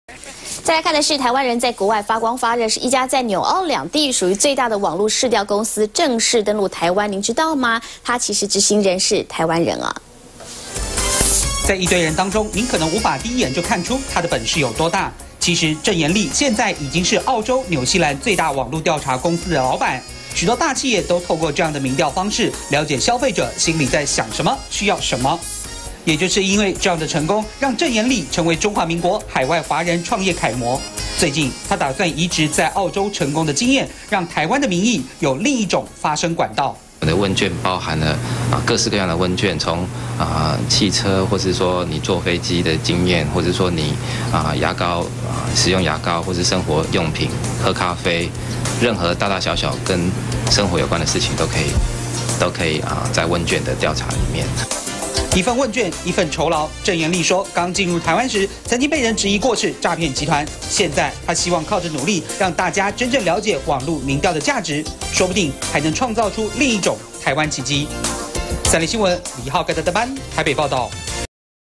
再来看的是，台湾人在国外发光发热，是一家在纽澳两地属于最大的网络市调公司正式登陆台湾，您知道吗？他其实执行人是台湾人啊。 在一堆人当中，您可能无法第一眼就看出他的本事有多大。其实郑延立现在已经是澳洲、纽西兰最大网络调查公司的老板。许多大企业都透过这样的民调方式了解消费者心里在想什么，需要什么。也就是因为这样的成功，让郑延立成为中华民国海外华人创业楷模。最近，他打算移植在澳洲成功的经验，让台湾的民意有另一种发声管道。 我的问卷包含了各式各样的问卷，从汽车，或是说你坐飞机的经验，或者说你牙膏使用牙膏，或是生活用品、喝咖啡，任何大大小小跟生活有关的事情都可以在问卷的调查里面。 一份问卷，一份酬劳。郑延立说，刚进入台湾时，曾经被人质疑过是诈骗集团。现在他希望靠着努力，让大家真正了解网络民调的价值，说不定还能创造出另一种台湾奇迹。三立新闻李浩盖德班台北报道。